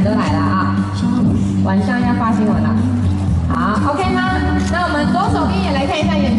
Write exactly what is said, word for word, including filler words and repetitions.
都来了啊！晚上要发新闻了，好 ，OK 吗？那我们左手边也来看一下眼。